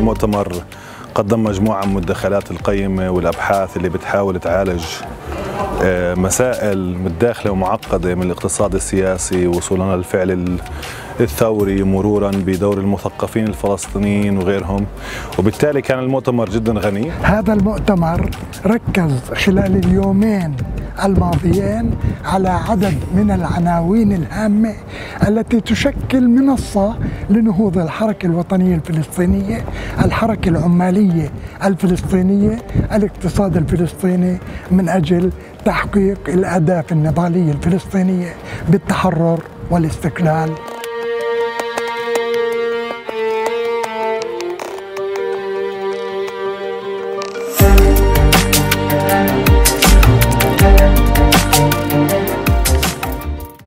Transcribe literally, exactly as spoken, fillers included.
المؤتمر قدم مجموعة من المدخلات القيمة والأبحاث اللي بتحاول تعالج مسائل متداخلة ومعقدة من الاقتصاد السياسي وصولا للفعل الثوري مرورا بدور المثقفين الفلسطينيين وغيرهم، وبالتالي كان المؤتمر جدا غني. هذا المؤتمر ركز خلال اليومين الماضيين على عدد من العناوين الهامة التي تشكل منصة لنهوض الحركة الوطنية الفلسطينية، الحركة العمالية الفلسطينية، الاقتصاد الفلسطيني، من أجل تحقيق الأهداف النضالية الفلسطينية بالتحرر والاستقلال